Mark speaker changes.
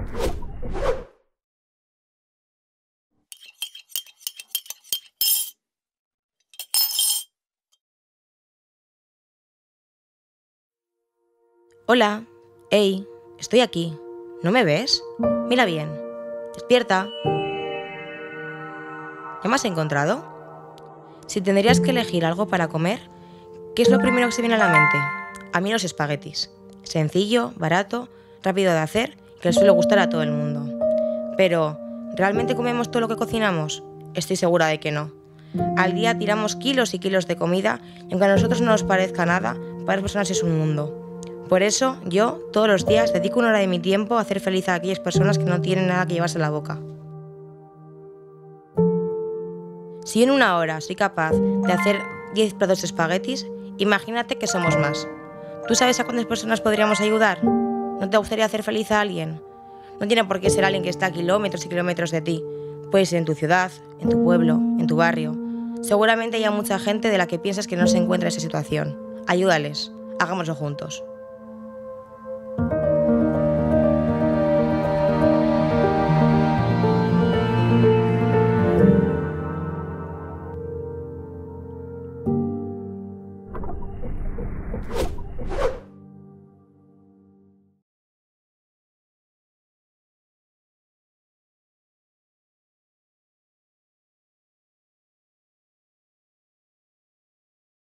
Speaker 1: Hola, hey, estoy aquí. ¿No me ves? Mira bien. Despierta. ¿Ya me has encontrado? Si tendrías que elegir algo para comer, ¿qué es lo primero que se viene a la mente? A mí los espaguetis. Sencillo, barato, rápido de hacer y que le suele gustar a todo el mundo. Pero, ¿realmente comemos todo lo que cocinamos? Estoy segura de que no. Al día tiramos kilos y kilos de comida y aunque a nosotros no nos parezca nada, para las personas es un mundo. Por eso, yo, todos los días, dedico una hora de mi tiempo a hacer feliz a aquellas personas que no tienen nada que llevarse a la boca. Si en una hora soy capaz de hacer 10 platos de espaguetis, imagínate que somos más. ¿Tú sabes a cuántas personas podríamos ayudar? ¿No te gustaría hacer feliz a alguien? No tiene por qué ser alguien que está a kilómetros y kilómetros de ti. Puede ser en tu ciudad, en tu pueblo, en tu barrio. Seguramente haya mucha gente de la que piensas que no se encuentra en esa situación. Ayúdales. Hagámoslo juntos.